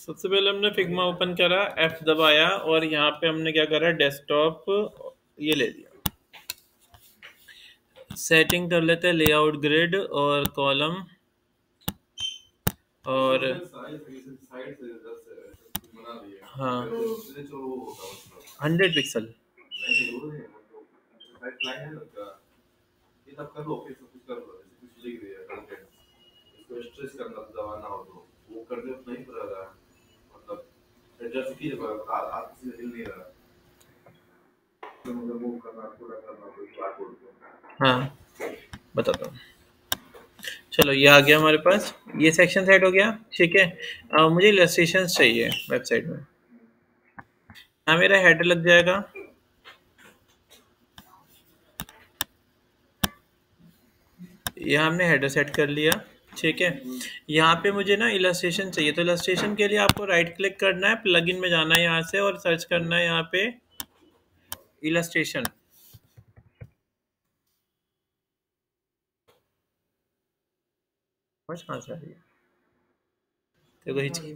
सबसे पहले हमने फिग्मा ओपन करा, एफ दबाया और यहाँ पे हमने क्या करा, डेस्कटॉप ये ले लिया। सेटिंग कर लेते हैं, लेआउट ग्रिड और कॉलम और हाँ 100 पिक्सल। हाँ बताता हूँ। चलो ये आ गया हमारे पास, ये सेक्शन सेट हो गया। ठीक है, मुझे इलस्ट्रेशंस चाहिए वेबसाइट में। यहाँ मेरा हेडर लग जाएगा, यहाँ हमने हेडर सेट कर लिया। ठीक है, यहाँ पे मुझे ना इलस्ट्रेशन चाहिए, तो इलस्ट्रेशन के लिए आपको राइट क्लिक करना है, प्लगइन में जाना है यहाँ से और सर्च करना है यहाँ पे इलस्ट्रेशन। समझ कहाँ से आ रही है? देखो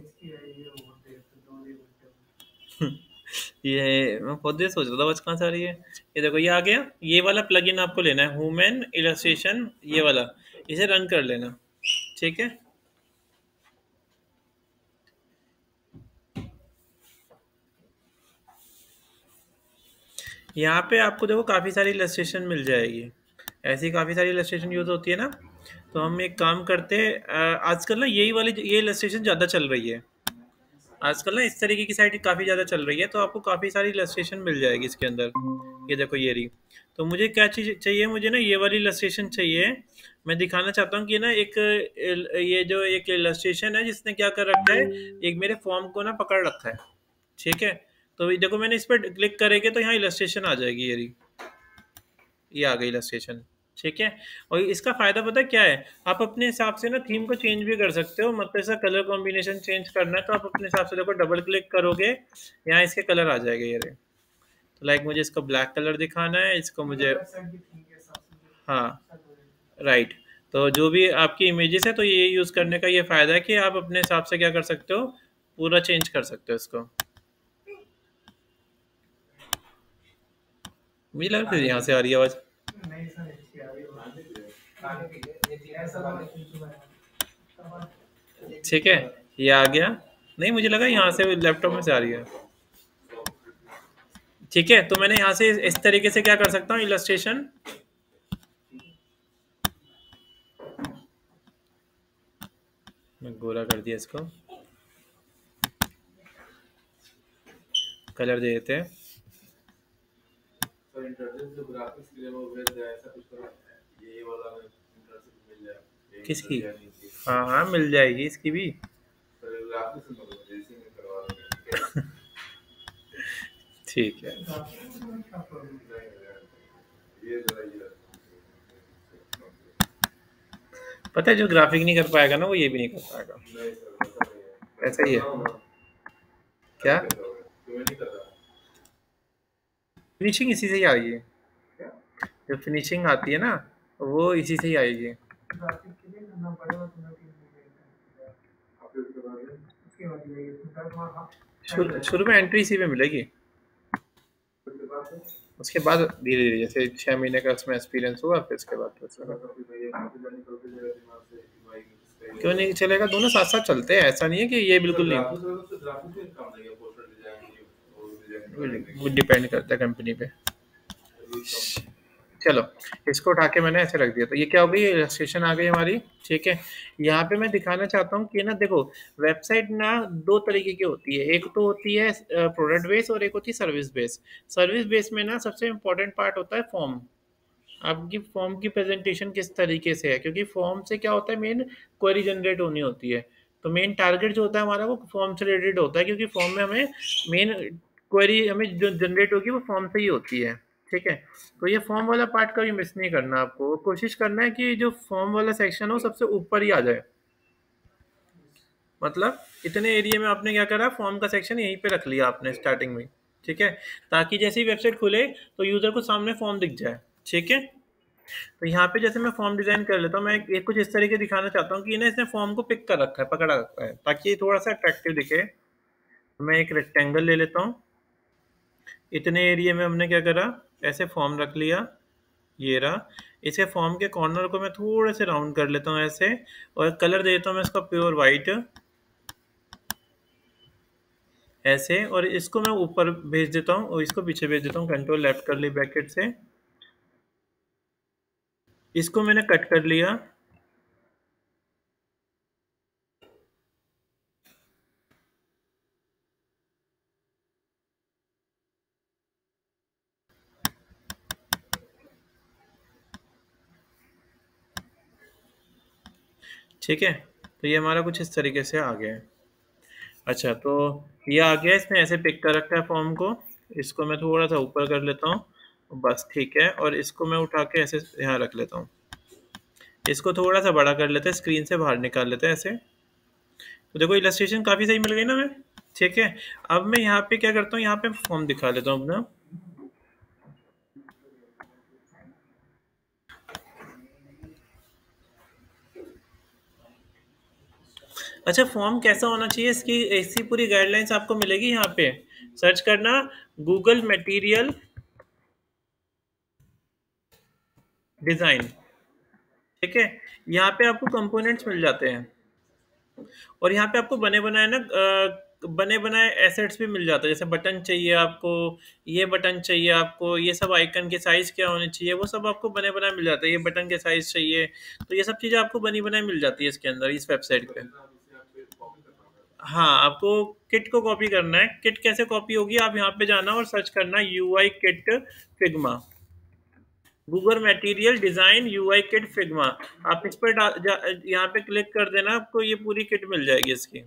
ये मैं खुद ही सोच रहा था बस कहाँ से आ रही है। ये देखो ये आ गया, ये वाला प्लगइन आपको लेना है, ह्यूमन इलस्ट्रेशन, ये वाला, इसे रन कर लेना। ठीक है, यहाँ पे आपको देखो काफ़ी सारी इलस्ट्रेशन मिल जाएगी, ऐसी काफ़ी सारी इलस्ट्रेशन यूज़ होती है ना। तो हम एक काम करते हैं, आजकल ना यही वाली ये इलस्ट्रेशन ज़्यादा चल रही है, आजकल ना इस तरीके की साइट काफ़ी ज़्यादा चल रही है, तो आपको काफ़ी सारी इलस्ट्रेशन मिल जाएगी इसके अंदर। ये देखो ये रही। तो मुझे क्या चीज़ चाहिए, मुझे ना ये वाली इलस्ट्रेशन चाहिए। मैं दिखाना चाहता हूँ कि ना एक ये जो एक इलस्ट्रेशन है जिसने क्या कर रखा है, एक मेरे फॉर्म को ना पकड़ रखा है। ठीक है, तो ये देखो मैंने इस पर क्लिक करेंगे तो यहाँ इलस्ट्रेशन आ जाएगी, ये रही, ये आ गई इलस्ट्रेशन। ठीक है, और इसका फ़ायदा पता है क्या है, आप अपने हिसाब से ना थीम को चेंज भी कर सकते हो। मतलब ऐसा कलर कॉम्बिनेशन चेंज करना है तो आप अपने हिसाब से देखो डबल क्लिक करोगे, यहाँ इसके कलर आ जाएंगे ये रहे। तो लाइक मुझे इसको ब्लैक कलर दिखाना है, इसको मुझे, हाँ राइट। तो जो भी आपकी इमेजेस है, तो ये यूज़ करने का ये फ़ायदा है कि आप अपने हिसाब से क्या कर सकते हो, पूरा चेंज कर सकते हो इसको। मुझे लगा फिर यहाँ से आ रही है आवाज़। ठीक है, ये आ गया। नहीं मुझे लगा यहाँ से लैपटॉप में से आ रही है। ठीक है, तो मैंने यहाँ से इस तरीके से क्या कर सकता हूँ, इलस्ट्रेशन, मैं गोरा कर दिया इसको, कलर दे देते हैं। किसकी? हाँ हाँ मिल जाएगी इसकी भी। ठीक है, पता है जो ग्राफिक नहीं कर पाएगा ना वो ये भी नहीं कर पाएगा, ऐसा ही है। क्या फिनिशिंग इसी से ही आ रही है, जो फिनिशिंग आती है ना वो इसी से ही आएगी। शुरू में एंट्री इसी में मिलेगी, उसके बाद धीरे धीरे जैसे 6 महीने का उसमें एक्सपीरियंस हुआ फिर उसके बाद क्यों नहीं चलेगा, दोनों साथ साथ चलते हैं, ऐसा नहीं है कि ये बिल्कुल नहीं, वो डिपेंड करता है कंपनी पे। चलो इसको उठा के मैंने ऐसे रख दिया, तो ये क्या हो गई, रजिस्ट्रेशन आ गई हमारी। ठीक है, यहाँ पे मैं दिखाना चाहता हूँ कि ना देखो वेबसाइट ना दो तरीके की होती है, एक तो होती है प्रोडक्ट बेस और एक होती है सर्विस बेस। सर्विस बेस में ना सबसे इम्पोर्टेंट पार्ट होता है फॉर्म, आपकी फॉर्म की प्रेजेंटेशन किस तरीके से है, क्योंकि फॉर्म से क्या होता है, मेन क्वेरी जनरेट होनी होती है। तो मेन टारगेट जो होता है हमारा वो फॉर्म से रिलेटेड होता है, क्योंकि फॉर्म में हमें मेन क्वेरी हमें जो जनरेट होगी वो फॉर्म से ही होती है। ठीक है, तो ये फॉर्म वाला पार्ट कभी मिस नहीं करना, आपको कोशिश करना है कि जो फॉर्म वाला सेक्शन हो सबसे ऊपर ही आ जाए। मतलब इतने एरिया में आपने क्या करा, फॉर्म का सेक्शन यहीं पे रख लिया आपने स्टार्टिंग में। ठीक है, ताकि जैसे ही वेबसाइट खुले तो यूजर को सामने फॉर्म दिख जाए। ठीक है, तो यहाँ पे जैसे मैं फॉर्म डिजाइन कर लेता हूँ, मैं एक कुछ इस तरीके दिखाना चाहता हूँ कि ना इसने फॉर्म को पिक कर रखा है, पकड़ा रखा है, ताकि ये थोड़ा सा अट्रैक्टिव दिखे। मैं एक रेक्टेंगल ले लेता हूँ। इतने एरिया में हमने क्या करा, ऐसे फॉर्म रख लिया, ये रहा। इसके फॉर्म के कॉर्नर को मैं थोड़े से राउंड कर लेता हूँ ऐसे, और कलर दे देता हूँ मैं इसका प्योर वाइट ऐसे, और इसको मैं ऊपर भेज देता हूँ और इसको पीछे भेज देता हूँ, कंट्रोल लेफ्ट कर ली ब्रैकेट से। इसको मैंने कट कर लिया। ठीक है, तो ये हमारा कुछ इस तरीके से आ गया है। अच्छा, तो ये आ गया, इसने ऐसे पिक कर रखा है फॉर्म को। इसको मैं थोड़ा सा ऊपर कर लेता हूँ, बस ठीक है, और इसको मैं उठा के ऐसे यहाँ रख लेता हूँ। इसको थोड़ा सा बड़ा कर लेते हैं, स्क्रीन से बाहर निकाल लेते हैं ऐसे। तो देखो इलस्ट्रेशन काफ़ी सही मिल गई ना मैं। ठीक है, अब मैं यहाँ पे क्या करता हूँ, यहाँ पे फॉर्म दिखा लेता हूँ अपना। अच्छा, फॉर्म कैसा होना चाहिए, इसकी ऐसी पूरी गाइडलाइंस आपको मिलेगी यहाँ पे। सर्च करना, गूगल मटेरियल डिज़ाइन। ठीक है, यहाँ पे आपको कंपोनेंट्स मिल जाते हैं, और यहाँ पे आपको बने बनाए ना बने बनाए एसेट्स भी मिल जाते हैं। जैसे बटन चाहिए आपको, ये बटन चाहिए आपको, ये सब आइकन के साइज क्या होने चाहिए, वो सब आपको बने बनाए मिल जाते हैं। ये बटन के साइज चाहिए, तो ये सब चीज़ें आपको बनी बनाई मिल जाती है इसके अंदर, इस वेबसाइट पे। हाँ, आपको किट को कॉपी करना है। किट कैसे कॉपी होगी, आप यहाँ पे जाना और सर्च करना UI kit Figma, Google material design UI kit Figma. आप इस पर यहाँ पे क्लिक कर देना, आपको ये पूरी किट मिल जाएगी इसकी।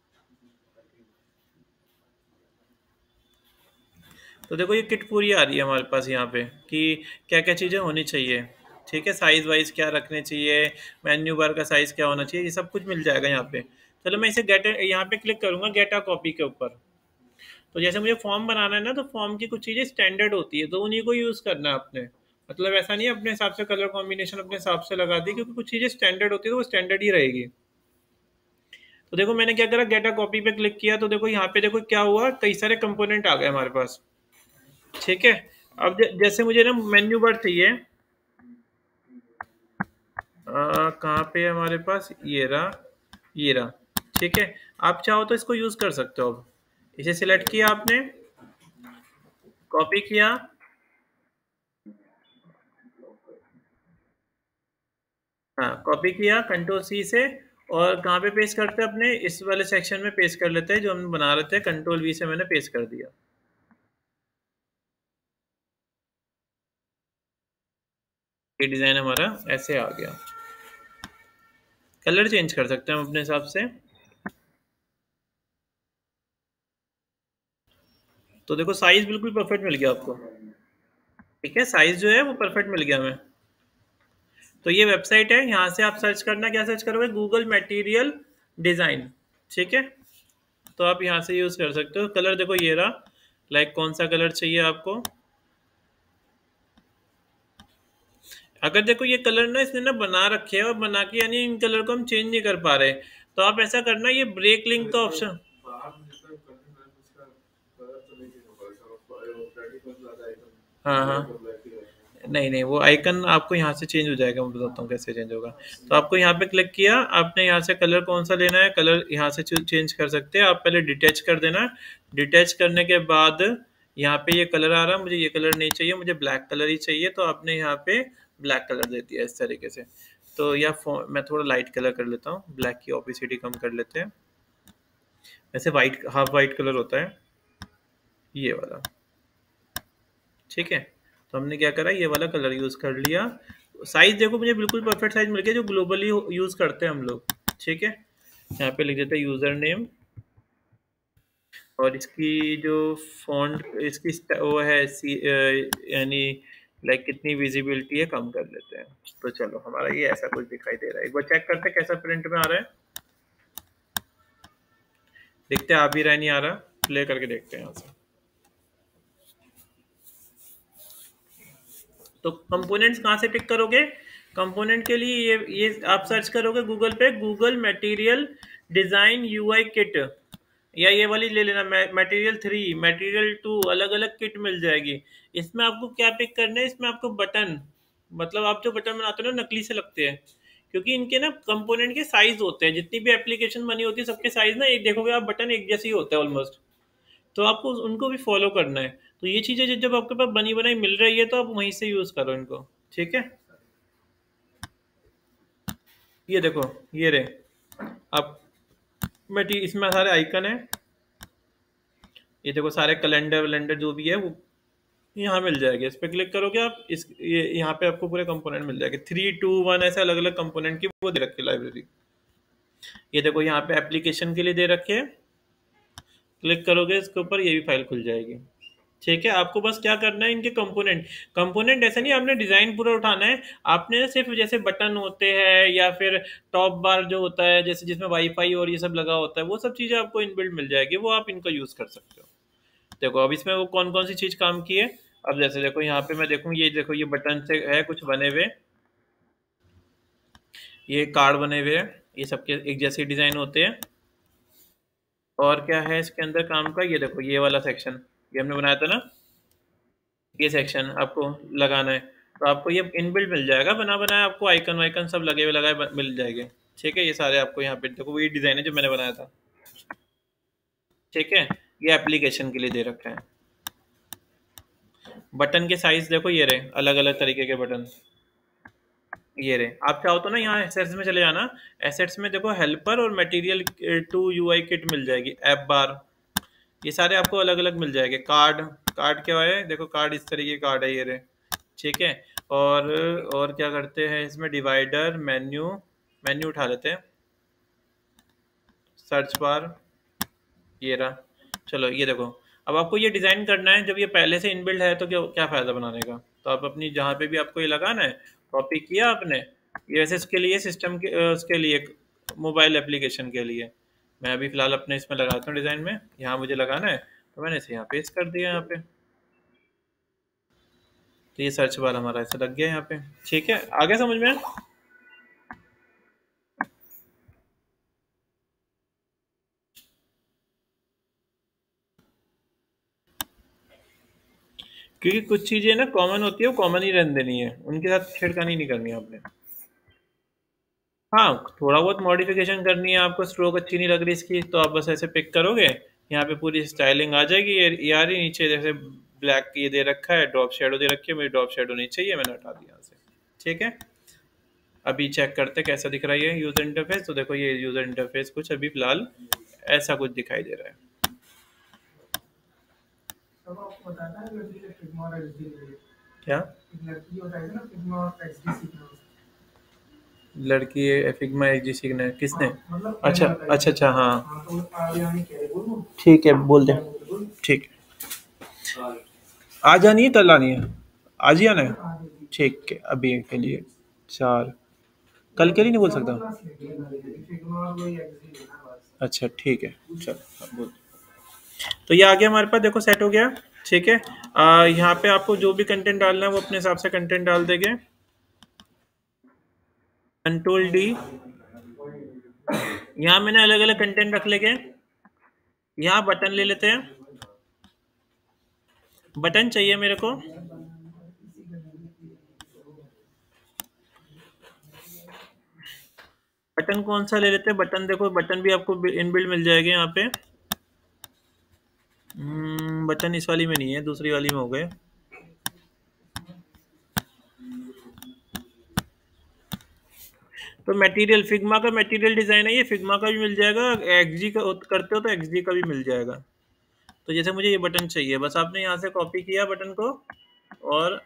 तो देखो ये किट पूरी आ रही है हमारे पास यहाँ पे, कि क्या क्या चीज़ें होनी चाहिए। ठीक है, साइज वाइज क्या रखने चाहिए, मेन्यू बार का साइज क्या होना चाहिए, ये सब कुछ मिल जाएगा यहाँ पे। चलो मैं इसे गेट यहाँ पे क्लिक करूंगा, गेट अ कॉपी के ऊपर। तो जैसे मुझे फॉर्म बनाना है ना, तो फॉर्म की कुछ चीज़ें स्टैंडर्ड होती है, तो उन्हीं को यूज़ करना है आपने। मतलब ऐसा नहीं है अपने हिसाब से कलर कॉम्बिनेशन अपने हिसाब से लगा दी, क्योंकि कुछ चीज़ें स्टैंडर्ड होती है तो वो स्टैंडर्ड ही रहेगी। तो देखो मैंने क्या करा, गेट अ कॉपी पे क्लिक किया, तो देखो यहाँ पे देखो क्या हुआ, कई सारे कंपोनेंट आ गए हमारे पास। ठीक है, अब जैसे मुझे ना मेन्यू बार चाहिए, कहाँ पे है हमारे पास, ये रहा, ये रहा। ठीक है, आप चाहो तो इसको यूज़ कर सकते हो। अब इसे सिलेक्ट किया आपने, कॉपी किया, हाँ कॉपी किया कंट्रोल सी से, और कहाँ पे पेस्ट करते हैं, अपने इस वाले सेक्शन में पेस्ट कर लेते हैं जो हम बना रहे थे, कंट्रोल वी से मैंने पेस्ट कर दिया। ये डिज़ाइन हमारा ऐसे आ गया। कलर चेंज कर सकते हैं हम अपने हिसाब से। तो देखो साइज बिल्कुल परफेक्ट मिल गया आपको। ठीक है, साइज जो है वो परफेक्ट मिल गया हमें। तो ये वेबसाइट है, यहाँ से आप सर्च करना, क्या सर्च करोगे, गूगल मटेरियल डिज़ाइन। ठीक है, तो आप यहाँ से यूज़ कर सकते हो। कलर देखो ये रहा, लाइक कौन सा कलर चाहिए आपको। अगर देखो ये कलर ना इसने ना बना रखे हैं, और बना के यानी इन कलर को हम चेंज नहीं कर पा रहे, तो आप ऐसा करना, ये ब्रेक लिंक का ऑप्शन। हाँ हाँ, नहीं नहीं, वो आइकन आपको यहाँ से चेंज हो जाएगा, मैं बताता हूँ कैसे चेंज होगा। तो आपको यहाँ पे क्लिक किया आपने, यहाँ से कलर कौन सा लेना है, कलर यहाँ से चेंज कर सकते हैं आप। पहले डिटैच कर देना, डिटैच करने के बाद यहाँ पे ये कलर आ रहा, मुझे ये कलर नहीं चाहिए, मुझे ब्लैक कलर ही चाहिए, तो आपने यहाँ पे ब्लैक कलर दे दिया इस तरीके से। तो या मैं थोड़ा लाइट कलर कर लेता हूँ, ब्लैक की ऑपिसिटी कम कर लेते हैं। वैसे वाइट, हाफ वाइट कलर होता है ये वाला। ठीक है, तो हमने क्या करा, ये वाला कलर यूज़ कर लिया। साइज़ देखो मुझे बिल्कुल परफेक्ट साइज़ मिल गया, जो ग्लोबली यूज़ करते हैं हम लोग। ठीक है, यहाँ पे लिख देते हैं यूज़र नेम, और इसकी जो फॉन्ट इसकी वो है यानी लाइक कितनी विजिबिलिटी है कम कर लेते हैं। तो चलो हमारा ये ऐसा कुछ दिखाई दे रहा है, एक बार चेक करते हैं कैसा प्रिंट में आ रहा है। देखते हैं आ भी रहा है नहीं आ रहा, प्ले करके देखते हैं यहाँ से। तो कंपोनेंट्स कहाँ से पिक करोगे? कंपोनेंट के लिए ये आप सर्च करोगे गूगल पे, Google material design UI kit, या ये वाली ले लेना, मटेरियल 3, मटेरियल 2, अलग अलग किट मिल जाएगी। इसमें आपको क्या पिक करना है? इसमें आपको बटन, मतलब आप जो बटन बनाते हो ना नकली से लगते हैं, क्योंकि इनके ना कंपोनेंट के साइज होते हैं, जितनी भी एप्लीकेशन बनी होती है सबके साइज ना एक देखोगे आप, बटन एक जैसे ही होता है ऑलमोस्ट, तो आपको उनको भी फॉलो करना है। तो ये चीज़ें जब आपके पास बनी बनाई मिल रही है तो आप वहीं से यूज़ करो इनको, ठीक है। ये देखो, ये रहे आप मटी, इसमें सारे आइकन है, ये देखो सारे कैलेंडर वैलेंडर जो भी है वो यहाँ मिल जाएगी। इस पर क्लिक करोगे आप, इस ये यहाँ पे आपको पूरे कंपोनेंट मिल जाएंगे, 3, 2, 1 ऐसे अलग अलग कंपोनेंट की वो दे रखी है लाइब्रेरी। ये देखो यहाँ पे एप्लीकेशन के लिए दे रखे है, क्लिक करोगे इसके ऊपर ये भी फाइल खुल जाएगी, ठीक है। आपको बस क्या करना है, इनके कंपोनेंट, कंपोनेंट ऐसा नहीं आपने डिजाइन पूरा उठाना है, आपने सिर्फ जैसे बटन होते हैं या फिर टॉप बार जो होता है जैसे जिसमें वाईफाई और ये सब लगा होता है, वो सब चीजें आपको इनबिल्ट मिल जाएगी, वो आप इनका यूज कर सकते हो। देखो अब इसमें वो कौन कौन सी चीज काम की है। अब जैसे देखो यहाँ पे मैं देखूँ, ये देखो ये बटन से है कुछ बने हुए, ये कार्ड बने हुए हैं, ये सबके एक जैसे डिजाइन होते हैं। और क्या है इसके अंदर काम का, ये देखो ये वाला सेक्शन, ये हमने बनाया था ना, ये सेक्शन आपको लगाना है, तो आपको ये इनबिल्ट मिल जाएगा बना बनाया, आपको आइकन वाइकन सब लगे हुए लगाए मिल जाएंगे, ठीक है। ये सारे आपको यहाँ पे देखो वही डिजाइन है जो मैंने बनाया था, ठीक है। ये एप्लीकेशन के लिए दे रखा है। बटन के साइज देखो ये रहे अलग अलग तरीके के बटन, ये रहे। आप चाहो तो ना यहाँ एसेट्स में चले जाना, एसेट्स में देखो हेल्पर और मटेरियल 2 यूआई किट मिल जाएगी, ऐप बार, ये सारे आपको अलग अलग मिल जाएंगे। कार्ड, कार्ड क्या है, देखो कार्ड इस तरीके के कार्ड है ये रहे, ठीक है। और क्या करते हैं इसमें, डिवाइडर, मेन्यू, मेन्यू उठा लेते हैं, सर्च बार, ये रहा। चलो ये देखो, अब आपको ये डिज़ाइन करना है, जब ये पहले से इनबिल्ड है तो क्या क्या फ़ायदा बनाने का। तो आप अपनी जहाँ पे भी आपको ये लगाना है, कॉपी किया आपने, ये वैसे इसके लिए सिस्टम के उसके लिए मोबाइल एप्लीकेशन के लिए, मैं अभी फ़िलहाल अपने इसमें लगाता हूँ डिज़ाइन में, यहाँ मुझे लगाना है तो मैंने इसे यहाँ पेस्ट कर दिया यहाँ पे, तो ये सर्च बार हमारा ऐसा लग गया यहाँ पे, ठीक है। आगे समझ में? क्योंकि कुछ चीज़ें ना कॉमन होती है, वो कॉमन ही रहने देनी है, उनके साथ छेड़खानी नहीं करनी है आपने। हाँ, थोड़ा बहुत मॉडिफिकेशन करनी है आपको, स्ट्रोक अच्छी नहीं लग रही इसकी, तो आप बस ऐसे पिक करोगे, यहाँ पे पूरी स्टाइलिंग आ जाएगी। ये आ रही नीचे जैसे ब्लैक ये दे रखा है, ड्रॉप शेडो दे रखी है, मुझे ड्रॉप शेडो नहीं चाहिए, मैंने हटा दिया यहाँ से, ठीक है। अभी चेक करते कैसा दिख रहा है ये यूज़र इंटरफेस। तो देखो ये यूज़र इंटरफेस कुछ अभी फिलहाल ऐसा कुछ दिखाई दे रहा है। क्या लड़की है फिग्मा एक्सजी सीखना है किसने? अच्छा अच्छा अच्छा, हाँ ठीक है, बोल दे, ठीक है। आज आनी है कल आनी है? आज ही आना है, ठीक है। अभी के लिए 4, कल के लिए नहीं बोल सकता? अच्छा ठीक है, चल अब बोल। तो ये आ गया हमारे पास, देखो सेट हो गया, ठीक है। यहाँ पे आपको जो भी कंटेंट डालना है वो अपने हिसाब से कंटेंट डाल देंगे, कंट्रोल डी, यहाँ मैंने अलग अलग कंटेंट रख लेंगे। यहाँ बटन ले लेते हैं, बटन चाहिए मेरे को, बटन कौन सा ले लेते हैं, बटन देखो बटन भी आपको इनबिल्ड मिल जाएगा यहाँ पे। बटन इस वाली में नहीं है, दूसरी वाली में हो गए। तो मटेरियल, फिग्मा का मटेरियल डिज़ाइन है ये, फिग्मा का भी मिल जाएगा, एक्सजी का करते हो तो एक्सजी का भी मिल जाएगा। तो जैसे मुझे ये बटन चाहिए, बस आपने यहाँ से कॉपी किया बटन को, और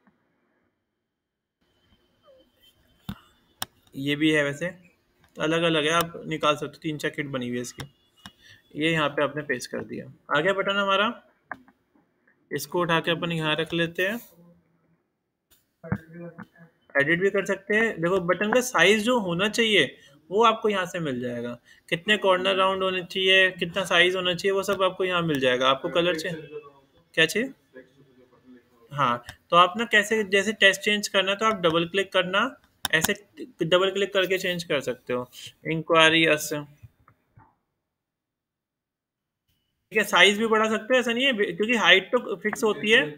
ये भी है वैसे, तो अलग अलग है, आप निकाल सकते हो, 3-4 किट बनी हुई है इसकी। ये यहाँ पे आपने पेस्ट कर दिया, आ गया बटन हमारा। इसको उठा के अपन यहाँ रख लेते हैं, एडिट भी कर सकते हैं। देखो बटन का साइज जो होना चाहिए वो आपको यहाँ से मिल जाएगा, कितने कॉर्नर राउंड होने चाहिए, कितना साइज होना चाहिए, वो सब आपको यहाँ मिल जाएगा। आपको कलर चाहिए, क्या चाहिए? हाँ, तो आप ना कैसे जैसे टेक्स्ट चेंज करना है तो आप डबल क्लिक करना, ऐसे डबल क्लिक करके चेंज कर सकते हो। इंक्वायरी अस ठीक है, साइज भी बढ़ा सकते हो, ऐसा नहीं है क्योंकि हाइट तो फिक्स होती है।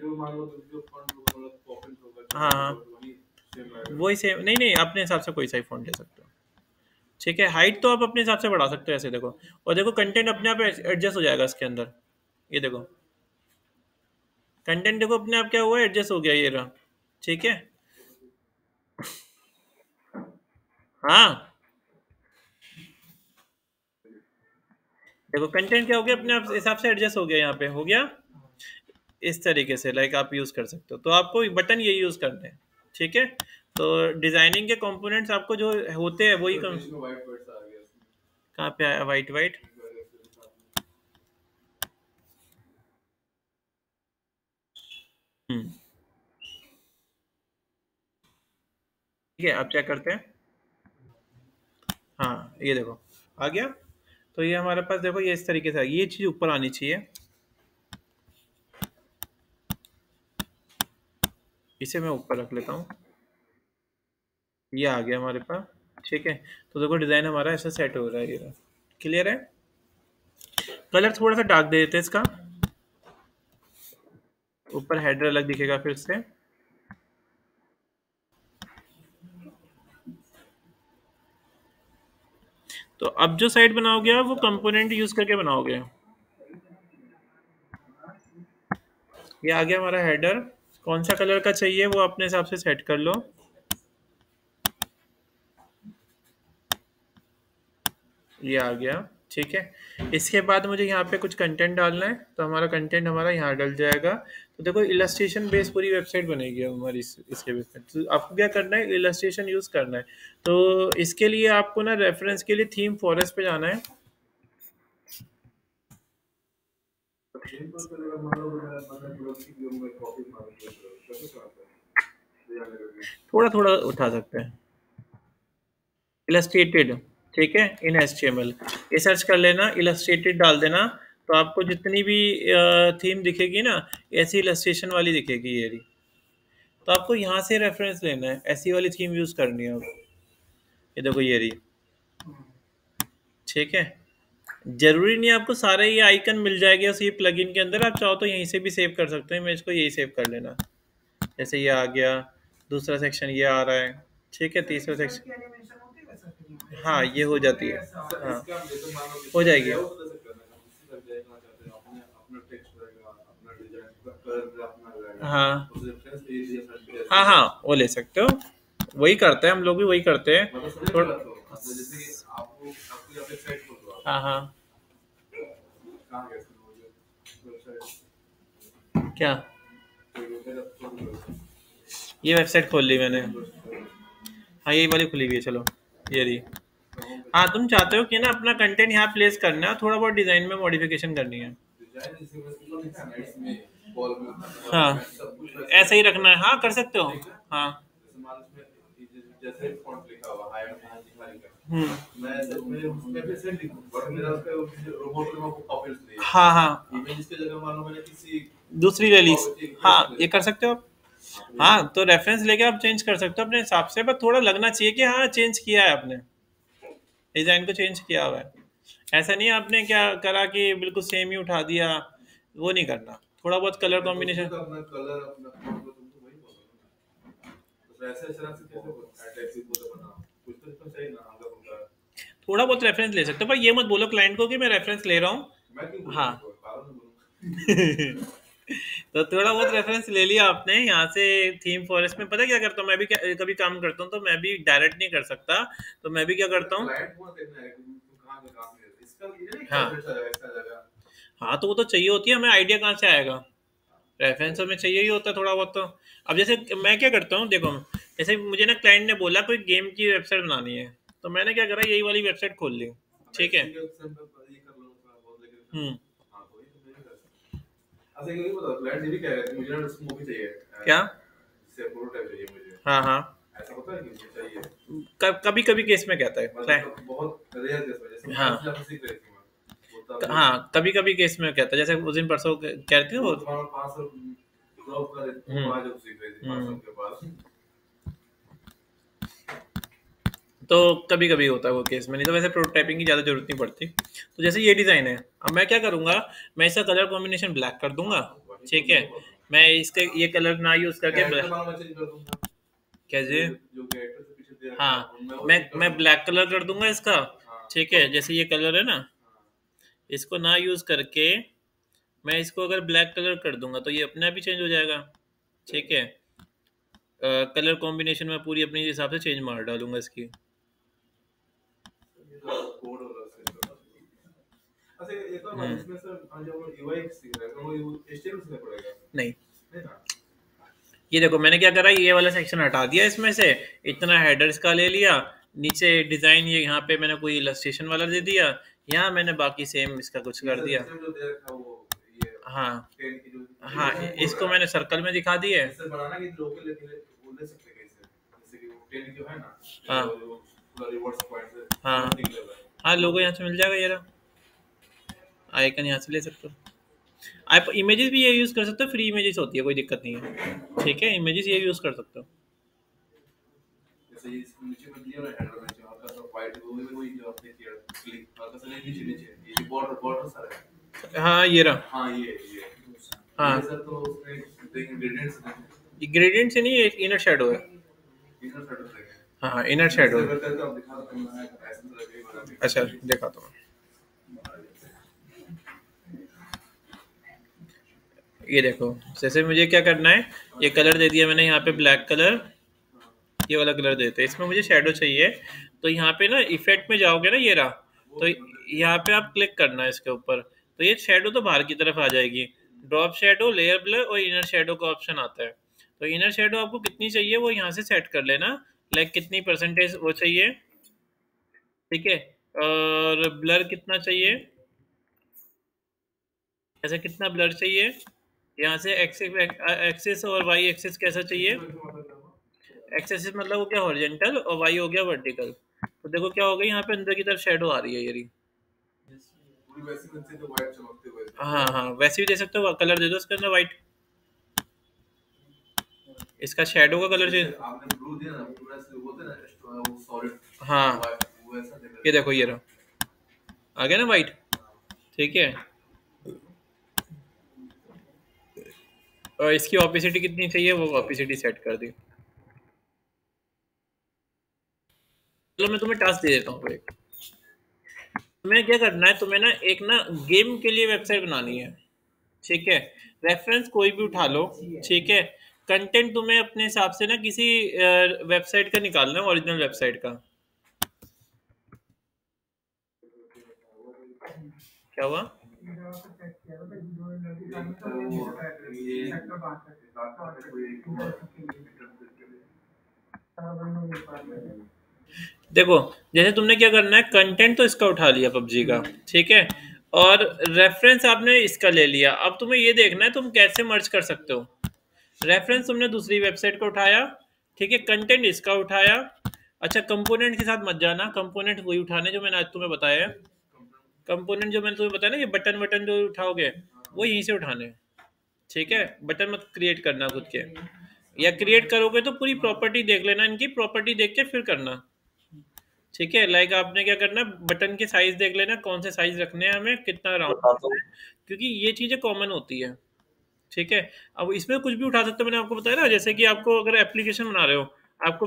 हाँ हाँ, वही सेम, नहीं नहीं, अपने हिसाब से कोई सा ही फ़ॉन्ट ले सकते हो। ठीक है, हाइट तो आप अपने हिसाब से बढ़ा सकते हो, ऐसे देखो। और देखो कंटेंट अपने आप एडजस्ट हो जाएगा इसके अंदर। ये देखो, कंटेंट देखो अपने आप क्या हुआ, एडजस्ट हो गया, ये रहा। ठीक है। हाँ, देखो कंटेंट क्या हो गया, अपने आप हिसाब से एडजस्ट हो गया, यहाँ पे हो गया। इस तरीके से लाइक आप यूज़ कर सकते हो, तो आपको बटन ये यूज़ करने हैं। ठीक है, तो डिज़ाइनिंग के कंपोनेंट्स आपको जो होते हैं वही कहाँ पे आया वाइट वाइट। ठीक है, आप चेक करते हैं। हाँ, ये देखो आ गया। तो ये हमारे पास देखो, ये इस तरीके से ये चीज़ ऊपर आनी चाहिए। इसे मैं ऊपर रख लेता हूँ। ये आ गया हमारे पास। ठीक है, तो देखो डिज़ाइन हमारा ऐसा सेट हो रहा है, ये क्लियर है। कलर थोड़ा सा डार्क दे देते हैं इसका, ऊपर हेडर अलग दिखेगा फिर से। तो अब जो साइट बनाओगे आप वो कंपोनेंट यूज़ करके बनाओगे। ये आ गया हमारा हेडर। कौन सा कलर का चाहिए वो अपने हिसाब से सेट कर लो। ये आ गया। ठीक है, इसके बाद मुझे यहाँ पे कुछ कंटेंट डालना है, तो हमारा कंटेंट हमारा यहाँ डल जाएगा। तो देखो इलस्ट्रेशन बेस पूरी वेबसाइट बनेगी अब हमारी इसके बेस पे। तो आपको क्या करना है, इलस्ट्रेशन यूज़ करना है। तो इसके लिए आपको ना रेफरेंस के लिए थीम फॉरेस्ट पे जाना है। थोड़ा थोड़ा उठा सकते हैं। इलस्ट्रेटेड, ठीक है, इन HTML ये सर्च कर लेना, इलस्ट्रेटेड डाल देना। तो आपको जितनी भी थीम दिखेगी ना, ऐसी इलस्ट्रेशन वाली दिखेगी ये रही। तो आपको यहाँ से रेफरेंस लेना है, ऐसी वाली थीम यूज़ करनी है। अब ये देखो ये रही। ठीक है, जरूरी नहीं है आपको सारे ये आइकन मिल जाएंगे उसी प्लगइन के अंदर, आप चाहो तो यहीं से भी सेव कर सकते हो। मैं इसको यही सेव कर लेना, जैसे ये आ गया। दूसरा सेक्शन ये आ रहा है। ठीक है, तीसरा सेक्शन, हाँ ये हो जाती है, हाँ हो जाएगी। हाँ हाँ हाँ, वो ले सकते हो। वही करते हैं हम लोग भी, वही करते हैं थोड़ा। हाँ हाँ, क्या, ये वेबसाइट खोल ली मैंने। हाँ यही वाली खुली हुई है, चलो ये रही। हाँ, तुम चाहते हो कि ना अपना कंटेंट यहाँ प्लेस करना है, थोड़ा बहुत डिजाइन में मॉडिफिकेशन करनी है। हाँ, ऐसे ही रखना है, हाँ कर सकते हो। हाँ। हम्म। हाँ हाँ, दूसरी ले ली। हाँ ये कर सकते हो आप। हाँ, तो रेफरेंस लेके आप चेंज कर सकते हो अपने हिसाब से, बस थोड़ा लगना चाहिए कि हाँ चेंज किया है आपने, डिजाइन को चेंज किया हुआ है। ऐसा नहीं है आपने क्या करा कि बिल्कुल सेम ही उठा दिया, वो नहीं करना। थोड़ा बहुत कलर कॉम्बिनेशन, थोड़ा बहुत रेफरेंस ले सकते हो, पर ये मत बोलो क्लाइंट को कि मैं रेफरेंस ले रहा हूँ। हाँ तो थोड़ा बहुत रेफरेंस ले लिया आपने यहाँ से। थीम फॉरेस्ट में पता है क्या करता हूँ मैं भी, कभी काम करता हूँ तो मैं भी डायरेक्ट नहीं कर सकता। तो मैं भी क्या करता हूँ, हाँ हाँ, तो वो तो चाहिए होती है हमें, आइडिया कहाँ से आएगा। रेफरेंस हमें चाहिए ही होता है थोड़ा बहुत तो। अब जैसे मैं क्या करता हूँ देखो, जैसे मुझे ना क्लाइंट ने बोला कोई गेम की वेबसाइट बनानी है, तो मैंने क्या करा, यही वाली वेबसाइट खोल ली। ठीक है। हम्म। क्या, हाँ हाँ, कभी कभी केस में कहता है हाँ हाँ, कभी कभी केस में कहता है, जैसे उस दिन परसों कह रही थी ना वो। तो कभी कभी होता है वो केस में, नहीं तो वैसे प्रोटोटाइपिंग की ज़्यादा जरूरत नहीं पड़ती। तो जैसे ये डिज़ाइन है, अब मैं क्या करूँगा, मैं इसका कलर कॉम्बिनेशन ब्लैक कर दूंगा। ठीक है, मैं इसके ये कलर ना यूज़ करके कैसे, हाँ मैं ब्लैक कलर कर दूंगा इसका। ठीक है, जैसे ये कलर है ना, इसको ना यूज़ करके मैं इसको अगर ब्लैक कलर कर दूंगा तो ये अपने आप ही चेंज हो जाएगा। ठीक है, कलर कॉम्बिनेशन में पूरी अपने हिसाब से चेंज मार डालूंगा इसकी। नहीं, ये देखो मैंने क्या करा, ये वाला सेक्शन हटा दिया इसमें से, इतना हेडर्स का ले लिया, नीचे डिजाइन ये यहाँ पे मैंने कोई इलस्ट्रेशन वाला दे दिया, यहाँ मैंने बाकी सेम इसका कुछ कर दिया। हाँ हाँ, इसको मैंने सर्कल में दिखा दिया है। हाँ हाँ हाँ, लोगो यहाँ से मिल जाएगा, ये रहा आइकन, यहाँ से ले सकते हो आप। इमेजेस भी ये यूज़ कर सकते हो, फ्री इमेजेस होती है, कोई दिक्कत नहीं है। ठीक है, इमेजेस ये यूज़ कर सकते हो। हाँ ये रहा, हाँ ये ग्रेडियंट से नहीं, एक इनर शेडो है। हाँ इनर शेडो। अच्छा देखा तो, ये देखो जैसे मुझे क्या करना है, ये कलर दे दिया मैंने यहाँ पे ब्लैक कलर, ये वाला कलर देते हैं, इसमें मुझे शेडो चाहिए। तो यहाँ पे ना इफेक्ट में जाओगे ना, ये रहा, तो यहाँ पे आप क्लिक करना है इसके ऊपर, तो ये शेडो तो बाहर की तरफ आ जाएगी। ड्रॉप शेडो, लेयर ब्लर और इनर शेडो का ऑप्शन आता है। तो इनर शेडो आपको कितनी चाहिए वो यहाँ से सेट कर लेना, लाइक कितनी परसेंटेज वो चाहिए। ठीक है, और ब्लर कितना चाहिए, ऐसा कितना ब्लर चाहिए, यहाँ से एक्सिस और वाई एक्सिस कैसा चाहिए। एक्सिस मतलब वो क्या, हॉरिजॉन्टल, और वाई हो गया वर्टिकल। तो देखो क्या हो गई, यहाँ पे अंदर की तरफ शेडो आ रही है ये रही। हाँ हाँ, वैसे भी दे सकते हो, कलर दे दो इसके अंदर वाइट, इसका शेडो का कलर चाहिए। हाँ ये देखो ये रहा, आ गया ना वाइट। ठीक है, और इसकी ऑपिसिटी कितनी चाहिए, वो ऑपिसिटी सेट कर दी। चलो मैं तुम्हें टास्क दे देता हूँ एक, तुम्हें क्या करना है, तुम्हें ना एक ना गेम के लिए वेबसाइट बनानी है। ठीक है, रेफरेंस कोई भी उठा लो। ठीक है, कंटेंट तुम्हें अपने हिसाब से ना किसी वेबसाइट का निकालना है, ओरिजिनल वेबसाइट का। क्या हुआ, देखो जैसे तुमने क्या करना है, कंटेंट तो इसका उठा लिया पबजी का। ठीक है, और रेफरेंस आपने इसका ले लिया, अब तुम्हें ये देखना है तुम कैसे मर्ज कर सकते हो। रेफरेंस तुमने दूसरी वेबसाइट का उठाया, ठीक है, कंटेंट इसका उठाया। अच्छा, कंपोनेंट के साथ मत जाना, कंपोनेंट वही उठाने जो मैंने आज तुम्हें बताया। कंपोनेंट जो मैंने तुम्हें बताया ना, ये बटन बटन जो उठाओगे वो यहीं से उठाने। ठीक है, बटन मत क्रिएट करना खुद के, या क्रिएट करोगे तो पूरी प्रॉपर्टी देख लेना, इनकी प्रॉपर्टी देख के फिर करना। ठीक है, लाइक आपने क्या करना, बटन की साइज देख लेना, कौन से साइज रखने हैं हमें, कितना राउंड, क्योंकि ये चीजें कॉमन होती है। ठीक है, अब इसमें कुछ भी उठा सकते हो, मैंने आपको बताया ना, जैसे कि आपको अगर एप्लीकेशन बना रहे हो आपको,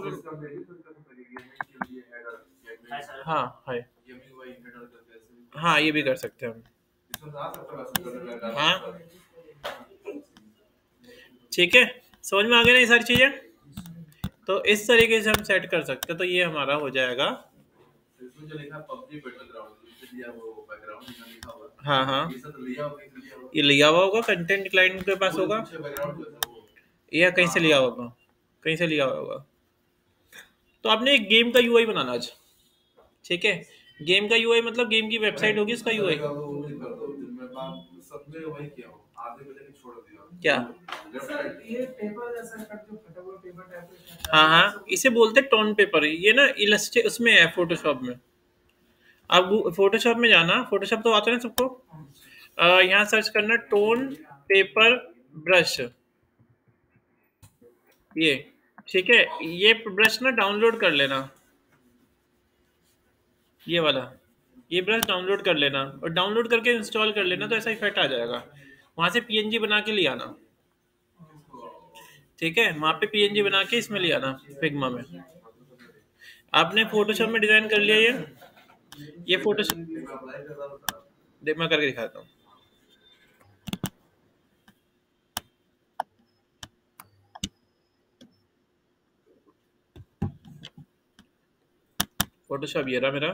हाँ है, हाँ ये भी कर सकते हैं हम। हाँ ठीक है, समझ में आ गया ना ये सारी चीजें, तो इस तरीके से हम सेट कर सकते हैं, तो ये हमारा हो जाएगा। हाँ हाँ, ये लिया हुआ होगा, कंटेंट क्लाइंट के पास होगा, या कहीं से लिया होगा, कहीं से लिया हुआ होगा। तो आपने एक गेम का यूआई बनाना आज। ठीक है, गेम का यूआई मतलब गेम की वेबसाइट होगी उसका यूआई। क्या, हाँ हाँ, इसे बोलते हैं टोन पेपर, ये ना इलस्ट्रे उसमें है फोटोशॉप में। आप फोटोशॉप में जाना, फोटोशॉप तो आता है ना सबको, यहाँ सर्च करना टोन पेपर ब्रश। ये ठीक है, ये ब्रश ना डाउनलोड कर लेना, ये वाला, ये ब्रश डाउनलोड कर लेना और डाउनलोड करके इंस्टॉल कर लेना, तो ऐसा इफेक्ट आ जाएगा। वहां से पीएनजी बना के ले आना, ठीक है, वहां पे पीएनजी बना के इसमें ले आना, फिग्मा में। आपने फोटोशॉप में डिजाइन कर लिया ये फोटोशॉप देख, मैं करके दिखाता हूँ। फोटोशॉप ये रहा मेरा।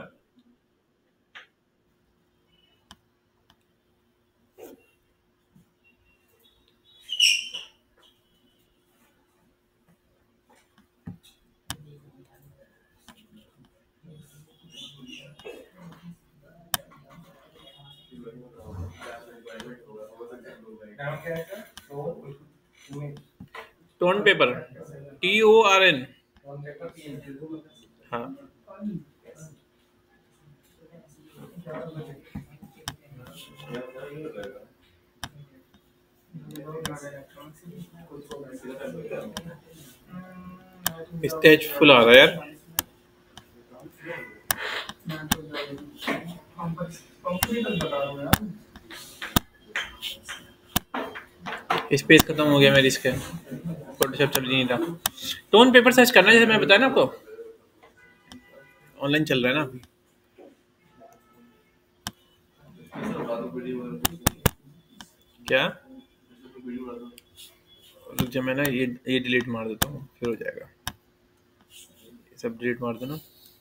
Torn paper, TORN। हाँ, स्टेज फुल आ रहा है यार। स्पेस खत्म हो गया मेरी इसके, फोटोशॉप चल नहीं रहा। टोन पेपर सर्च करना है, जैसे मैं बताया ना आपको, ऑनलाइन चल रहा है ना। क्या, रुक जा, मैं ना ये डिलीट मार देता हूँ, फिर हो जाएगा। ये सब डिलीट मार दो ना।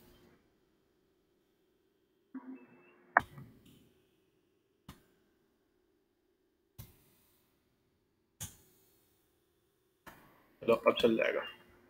चलो अब चल जाएगा।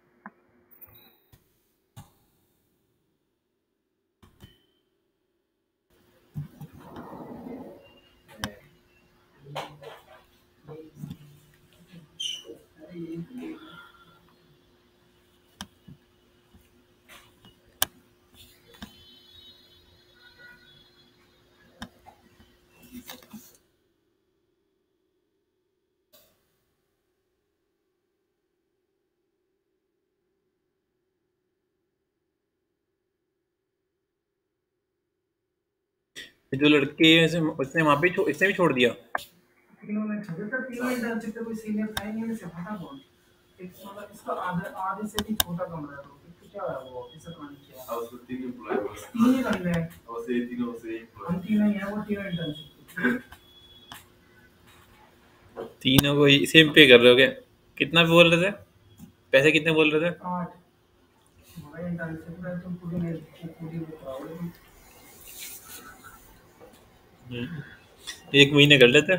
ये जो लड़के हैं, उसने वहाँ पे इसने भी छोड़ दिया। तीनों को सेम पे कर रहे हो क्या? कितना बोल रहे थे, पैसे कितने बोल रहे थे? एक महीने कर लेते।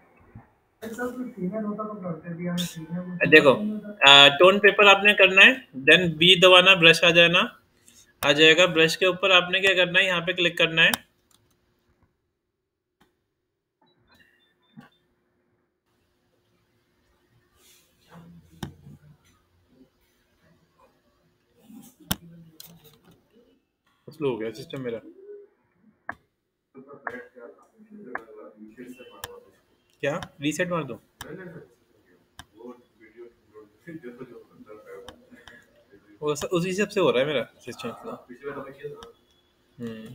देखो, टोन पेपर आपने करना है, देन बी दबाना, ब्रश आ जाएगा। ब्रश के ऊपर आपने क्या करना है, यहाँ पे क्लिक करना है। स्लो हो गया सिस्टम मेरा। क्या रीसेट मार दो? उसी हिसाब से हो रहा है मेरा सिस्टम। हम्म,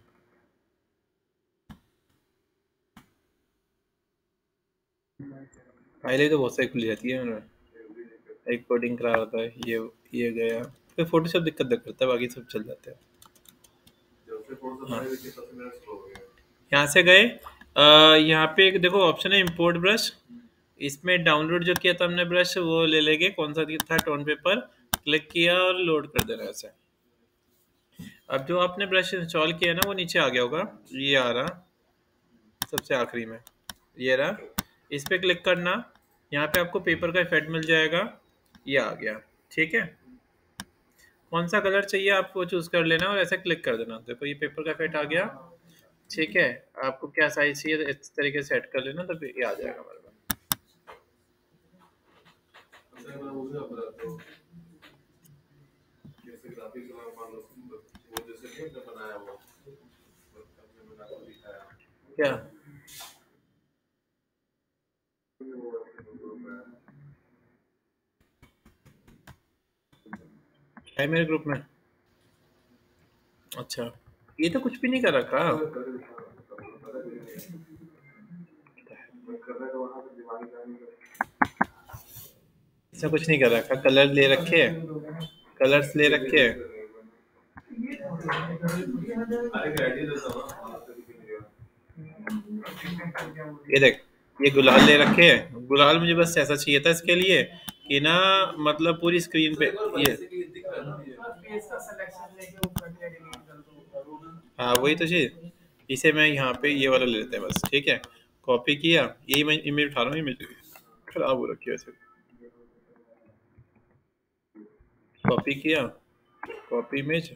फाइलें तो बहुत सारी खुली रहती है मेरा। एक कोडिंग करा होता है, ये गया, फिर फोटोशॉप दिक्कत करता है, बाकी सब चल जाता है। हाँ, यहाँ से गए, यहाँ पे एक देखो ऑप्शन है इंपोर्ट ब्रश, इसमें डाउनलोड जो किया था हमने ब्रश, वो ले लेंगे, कौन सा था, टोन पेपर, क्लिक किया और लोड कर देना ऐसे। अब जो आपने ब्रश इंस्टॉल किया है ना, वो नीचे आ गया होगा, ये आ रहा सबसे आखिरी में, ये रहा। इस पे क्लिक करना, यहाँ पे आपको पेपर का इफेक्ट मिल जाएगा, ये आ गया। ठीक है, कौन सा कलर चाहिए आपको चूज कर लेना और ऐसे क्लिक कर देना। देखो ये पेपर का इफेक्ट आ गया। ठीक है, आपको क्या साइज चाहिए इस तरीके से सेट कर लेना, तो फिर ये आ जाएगा हमारे पास। क्या, है मेरे ग्रुप में। अच्छा, ये तो कुछ भी नहीं कर रखा। इसने कुछ नहीं कर रखा, कलर ले रखे हैं, कलर्स ले रखे हैं। ये देख, ये गुलाल ले रखे हैं। गुलाल मुझे बस ऐसा चाहिए था इसके लिए कि ना, मतलब पूरी स्क्रीन पे ये। हाँ वही तो चीज। इसे मैं यहाँ पे ये वाला ले लेते हैं बस, ठीक है। कॉपी किया, यही मैं इमेज उठा रहा हूँ, इमेज खराब हो रखी है वैसे। कॉपी किया, कॉपी इमेज,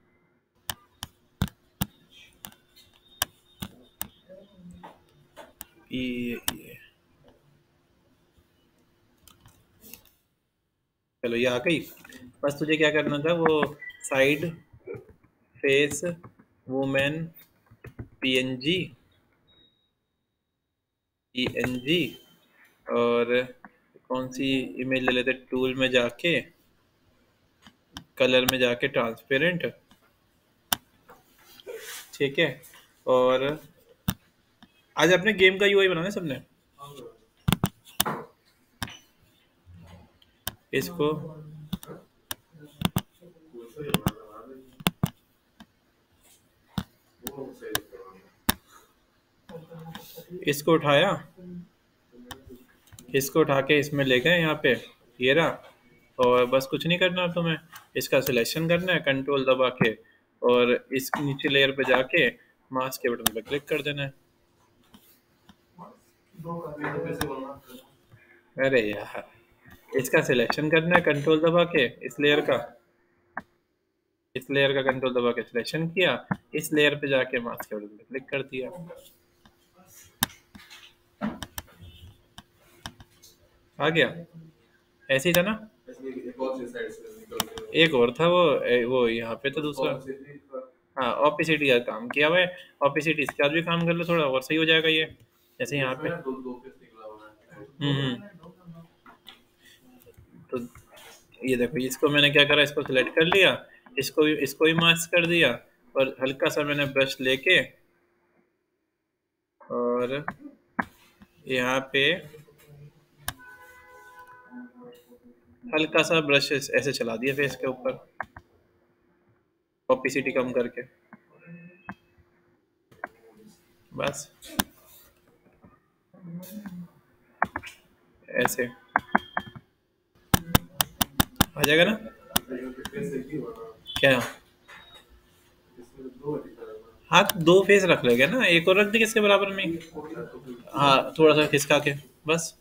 ये चलो ये आ गई। बस तुझे क्या करना था, वो side face women PNG, PNG, और कौन सी इमेज ले लेते, टूल में जाके कलर में जाके ट्रांसपेरेंट, ठीक है। और आज अपने गेम का यूआई बनाना है सबने। इसको इसको उठाया, इसको उठा के इसमें ले गए यहाँ पे, ये रहा। और बस कुछ नहीं करना तुम्हें, इसका सिलेक्शन करना है कंट्रोल दबा के, और इस नीचे लेयर पे जाके मास्क के बटन पे क्लिक कर देना है। अरे यार, इसका सिलेक्शन करना है कंट्रोल दबा के, इस लेयर का, इस लेयर का कंट्रोल दबा के सिलेक्शन किया, इस लेयर पे जाके मास्क के बटन पे क्लिक कर दिया। आ गया, ऐसे ही था ना। एक और था वो यहाँ पे तो दूसरा। हाँ ऑपिसिटी का काम किया हुआ है, ऑपिसिटी इसके बाद भी काम कर लो थोड़ा और सही हो जाएगा ये, जैसे यहाँ पे। तो ये देखो, इसको मैंने क्या करा, इसको सिलेक्ट कर लिया, इसको भी मास्क कर दिया, और हल्का सा मैंने ब्रश लेके और यहाँ पे हल्का सा ब्रश ऐसे चला दिया फेस के ऊपर, ऑपिसिटी कम करके, बस ऐसे आ जाएगा ना। क्या, हाँ तो दो फेस रख लेगा ना, एक और रख दे किसके बराबर में। हाँ थोड़ा सा खिसका के, बस।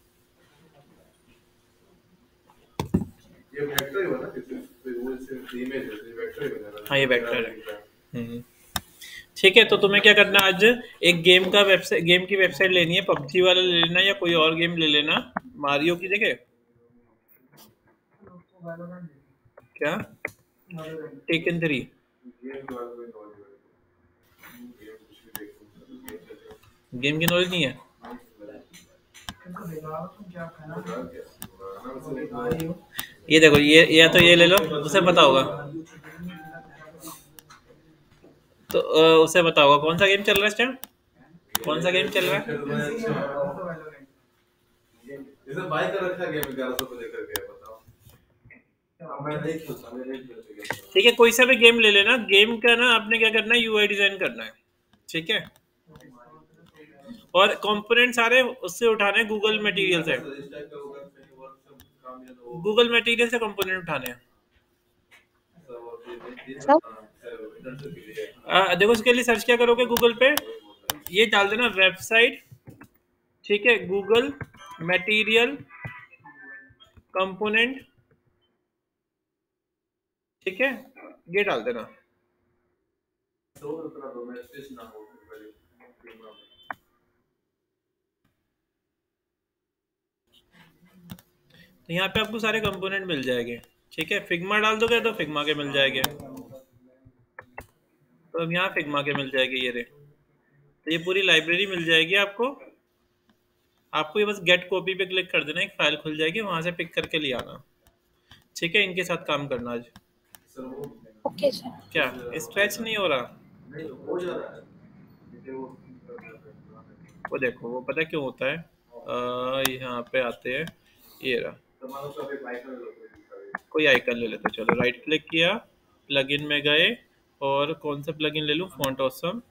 हाँ ये वेक्टर है। ठीक है, तो तुम्हें क्या करना आज, एक गेम का वेबसाइट, गेम की वेबसाइट लेनी है, पबजी वाला ले लेना या कोई और गेम ले लेना, मारियो की, देखे क्या, टेकन 3। गेम की नॉलेज नहीं है। ये देखो, ये या तो ये ले लो, उसे पता होगा। तो उसे पता होगा कौन सा गेम चल रहा है इस टाइम, कौन सा गेम चल रहा है। ठीक है, कोई सा भी गेम ले लेना, गेम का ना आपने क्या करना है, यूआई डिजाइन करना है, ठीक है। और कंपोनेंट सारे उससे उठाने, गूगल मटेरियल से, गूगल मटेरियल से कंपोनेंट उठाने हैं। देखो उसके लिए सर्च क्या करोगे गूगल पे, ये डाल देना वेबसाइट, ठीक है, गूगल मटेरियल कंपोनेंट, ठीक है, ये डाल देना। तो यहाँ पे आपको सारे कंपोनेंट मिल जाएंगे, ठीक है। फिग्मा डाल दोगे तो फिग्मा के मिल जाएंगे, तो अब यहाँ फिग्मा के मिल जाएंगे, ये रे। तो ये पूरी लाइब्रेरी मिल जाएगी आपको। आपको ये बस गेट कॉपी पे क्लिक कर देना, एक फाइल खुल जाएगी, वहां से पिक करके ले आना, ठीक है। इनके साथ काम करना आज। Okay sir. क्या स्ट्रेच नहीं हो रहा? वो देखो, वो पता है क्यों होता है? यहाँ पे आते हैं, ये रहा, कोई आइकन ले लेते, चलो राइट क्लिक किया, प्लगइन में गए, और कौन सा प्लगइन ले लूँ? फॉन्ट ऑसम,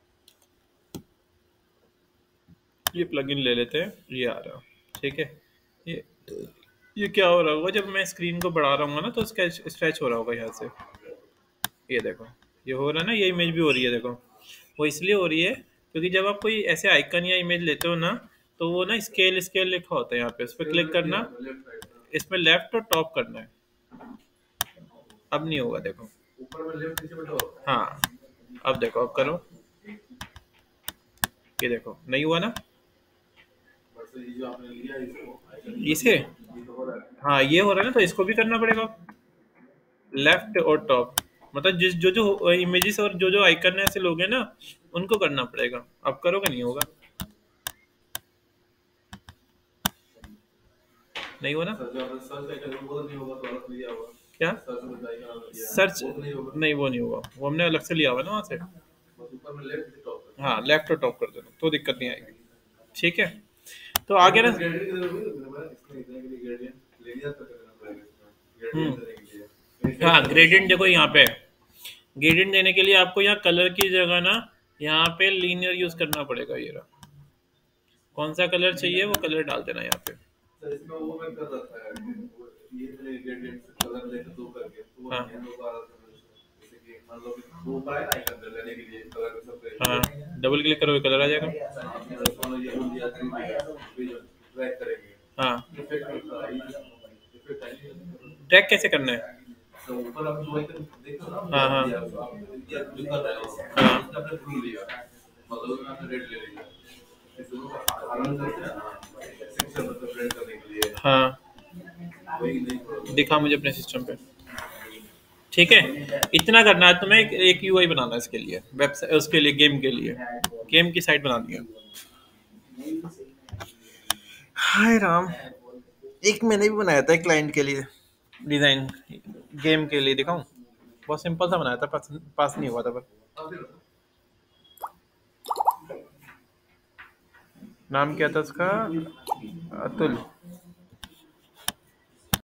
ये प्लगइन ले लेते हैं, ये आ रहा, ठीक है। ये ये क्या हो रहा होगा जब मैं स्क्रीन को बढ़ा रहा हूँ ना, तो स्केच स्ट्रेच हो रहा होगा यहाँ से, ये देखो, ये हो रहा है ना, ये इमेज भी हो रही है, देखो। वो इसलिए हो रही है क्योंकि जब आप कोई ऐसे आइकन या इमेज लेते हो ना, तो वो ना स्केल स्केल लिखा होता है यहाँ पे, उस पर क्लिक करना, इसमें लेफ्ट और टॉप करना है। अब नहीं होगा, देखो। हाँ, अब देखो, अब करो, ये देखो, नहीं हुआ ना इसे। हाँ, ये हो रहा है ना, तो इसको भी करना पड़ेगा, लेफ्ट और टॉप, मतलब जिस जो जो इमेजेस और जो जो आइकन ऐसे लोग हैं ना, उनको करना पड़ेगा। अब करोगे, नहीं होगा, नहीं हुआ ना। क्या सर्च? नहीं, वो नहीं होगा, वो हमने अलग से लिया हुआ ना वहाँ से। हाँ, लेफ्ट और टॉप कर देना तो दिक्कत नहीं आएगी, ठीक है। तो आगे ना, हाँ, ग्रेडियंट देखो यहाँ पे, ग्रेडियंट देने के लिए आपको यहाँ कलर की जगह ना, यहाँ पे लीनियर यूज करना पड़ेगा, ये रहा, कौन सा कलर चाहिए वो कलर डाल देना यहाँ पे। हाँ, हाँ, डबल क्लिक करोगे कलर आ जाएगा। हाँ, ट्रैक कैसे करना है? हाँ, हाँ, हाँ, हाँ, दिखा मुझे अपने सिस्टम पे, ठीक है। इतना करना है तुम्हें, एक यूआई बनाना है इसके लिए, वेबसाइट, उसके लिए, गेम के लिए, गेम की साइट बनानी है। हाय राम, एक मैंने भी बनाया था क्लाइंट के लिए डिजाइन, गेम के लिए, दिखाऊं? बहुत सिंपल सा बनाया था, पास पास नहीं हुआ था, पर नाम क्या था उसका? अतुल।